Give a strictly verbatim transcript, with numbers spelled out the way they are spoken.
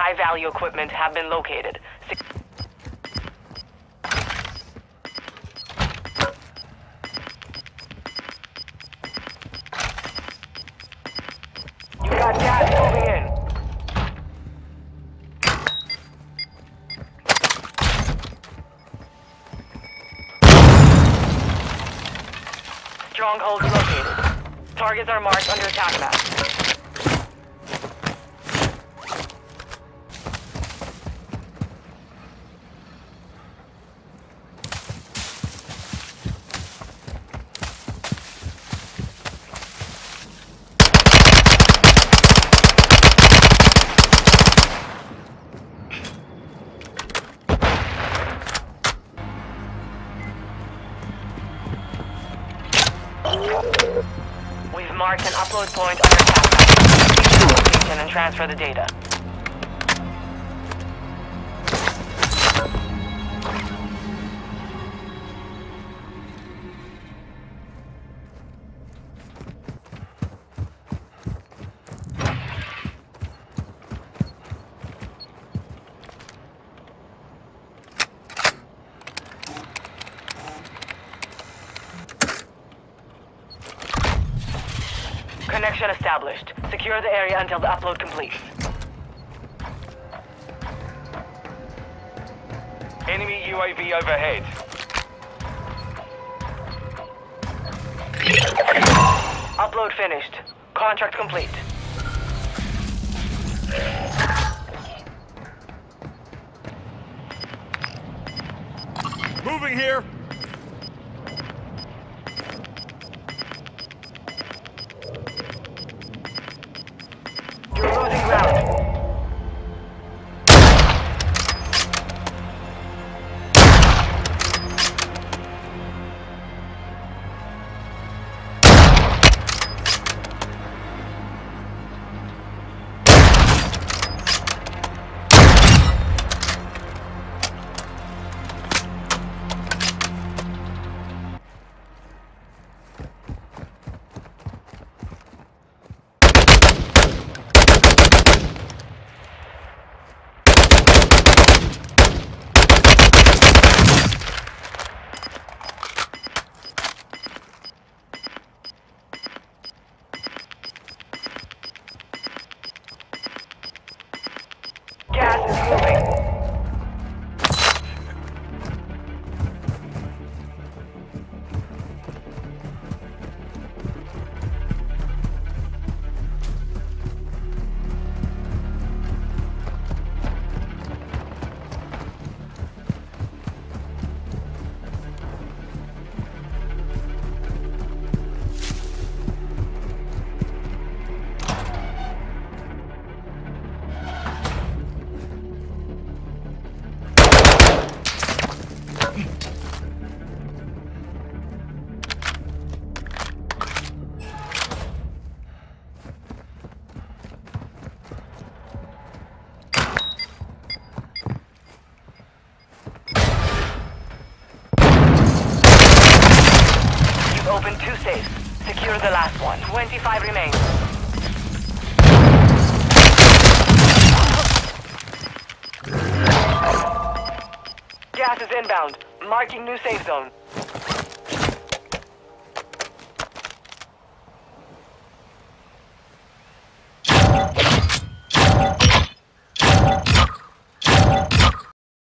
high-value equipment have been located. Se- You got gas moving in. Strongholds located. Targets are marked under attack map. We've marked an upload point under attack map. Reach the location and transfer the data. Connection established. Secure the area until the upload completes. Enemy U A V overhead. Upload finished. Contract complete. Moving here. You're losing ground. Gas is moving. Open two safes. Secure the last one. twenty-five remain. Gas is inbound. Marking new safe zone.